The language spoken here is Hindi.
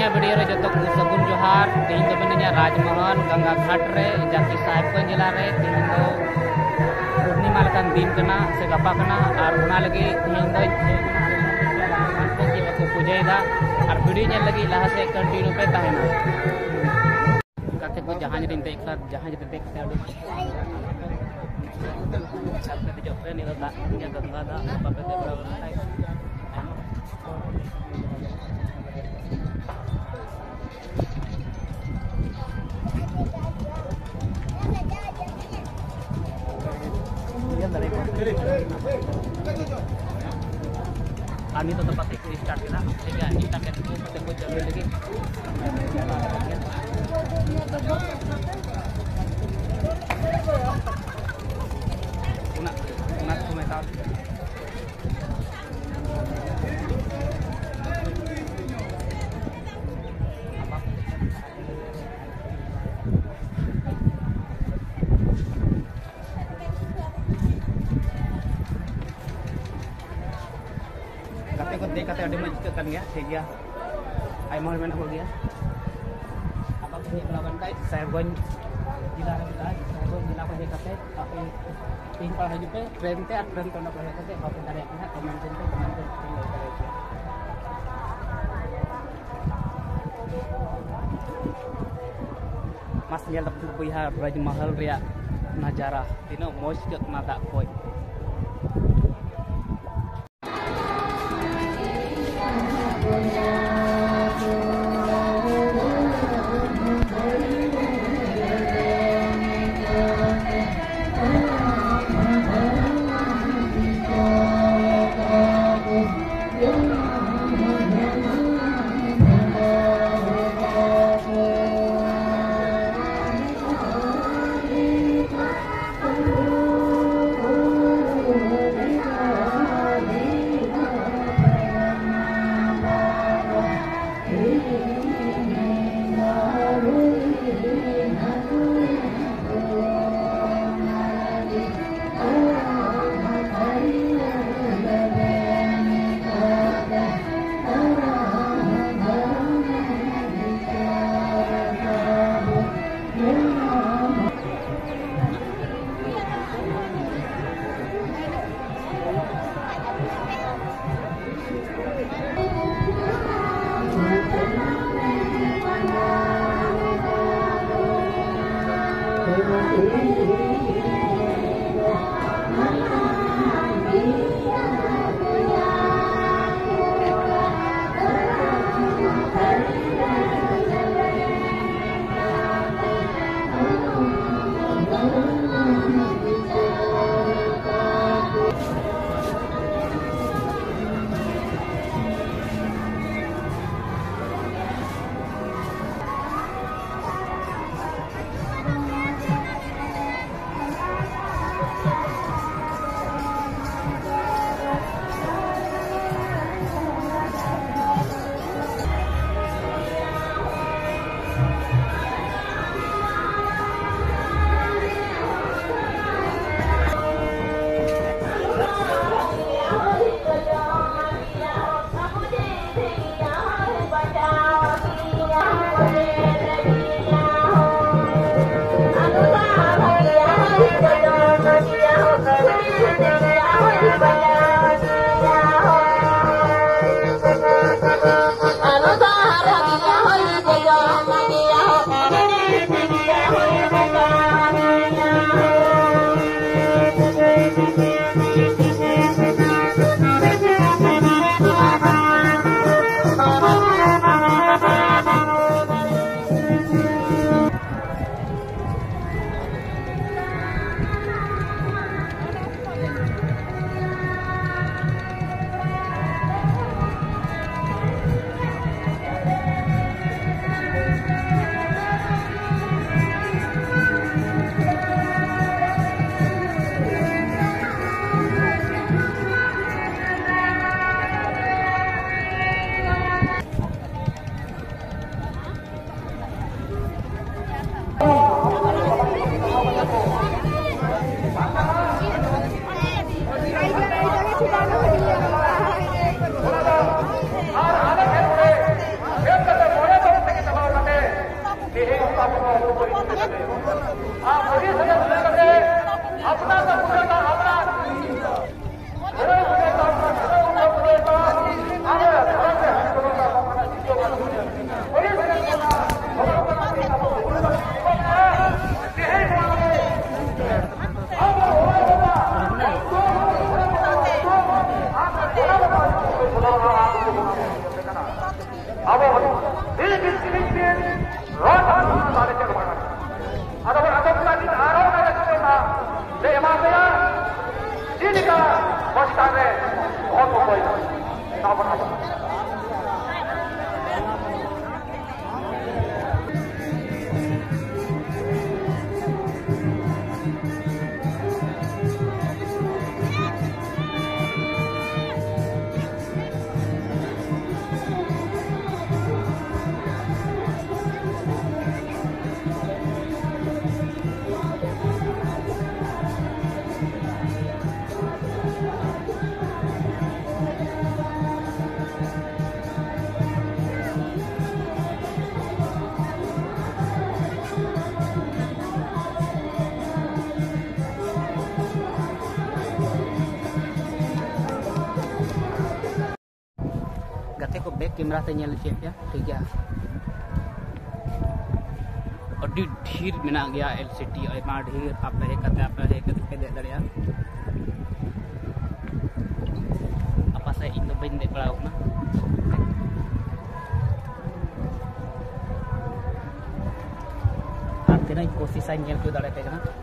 वीडियो रे जो सगुन जोहार तीन तो मिनिया राजमहल गंगा घाट रे जाति साहेबगंज जिला रे तीन तो पूर्णिमा लकान दिन कना से गपा कना और उना लगी तीन तो पूजाइदा और वीडियो नेल लगी लहा से कंटिन्यू पे तहना काते को जहाज रे देख ला जहाज रे देख ते सबके जो पे निदा दा गंगा दा बापे दे बराबर है kami tetap pakai start kita sehingga kita ketemu jalan lagi una komentar देखते अभी मज कर गया ठीक गया आई मोहर में हो गया अब आप ये बलावन का साहेबगंज जिला साहेबगंज जिला को देखते आप तीन पर हजू पे ट्रेन पे ट्रेन करना पड़ेगा तो आप दारे अपना comment mas nyel tapi punya Rajmahal ria najara tino mos ke nada koi गाते को बैक कैमरा ते ñel चे पे ठीक गया अड्डी ढेर मेना गया एलसीडी आयमा ढेर आप हे कते पे दे दड़िया apa saya इन बइन दे पड़ाव ना आते ना कोशिश आई ñel को दड़े पे ना